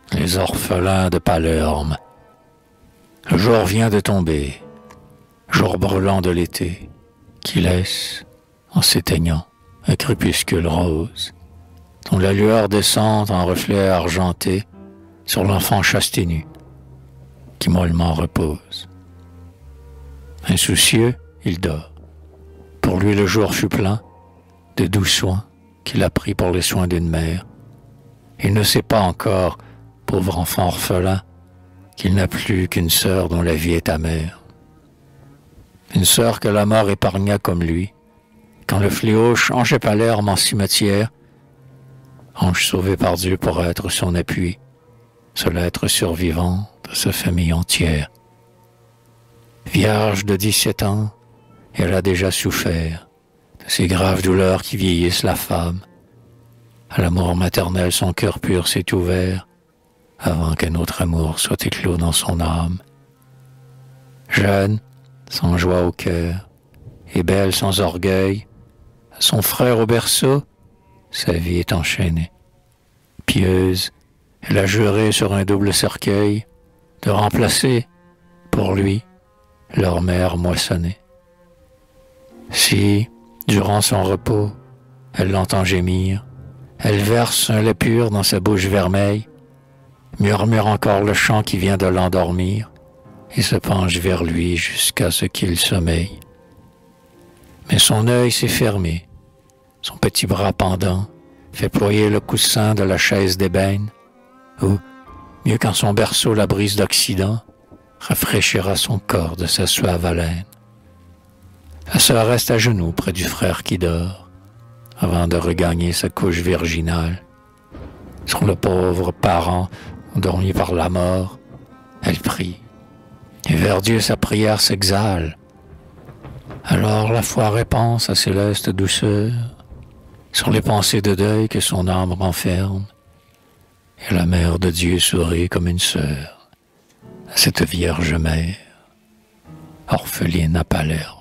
les orphelins de Palerme. Le jour vient de tomber, jour brûlant de l'été, qui laisse, en s'éteignant, un crépuscule rose, dont la lueur descend en reflet argenté sur l'enfant chaste et nu, qui mollement repose. Insoucieux, il dort. Pour lui le jour fut plein de doux soins qu'il a pris pour les soins d'une mère. Il ne sait pas encore, pauvre enfant orphelin, qu'il n'a plus qu'une sœur dont la vie est amère. Une sœur que la mort épargna comme lui, quand le fléau changeait Palerme en cimetière, ange sauvé par Dieu pour être son appui, seul être survivant de sa famille entière. Vierge de 17 ans, elle a déjà souffert de ces graves douleurs qui vieillissent la femme. À l'amour maternel, son cœur pur s'est ouvert avant qu'un autre amour soit éclos dans son âme. Jeune, sans joie au cœur, et belle sans orgueil, à son frère au berceau, sa vie est enchaînée. Pieuse, elle a juré sur un double cercueil de remplacer, pour lui, leur mère moissonnée. Si, durant son repos, elle l'entend gémir, elle verse un lait pur dans sa bouche vermeille, murmure encore le chant qui vient de l'endormir, et se penche vers lui jusqu'à ce qu'il sommeille. Mais son œil s'est fermé, son petit bras pendant fait ployer le coussin de la chaise d'ébène, ou, mieux qu'en son berceau la brise d'Occident, rafraîchira son corps de sa suave haleine. La sœur reste à genoux près du frère qui dort, avant de regagner sa couche virginale. Sur le pauvre parent endormi par la mort, elle prie, et vers Dieu sa prière s'exhale. Alors la foi répand sa céleste douceur sur les pensées de deuil que son âme renferme, et la mère de Dieu sourit comme une sœur à cette Vierge mère, orpheline à Palerme.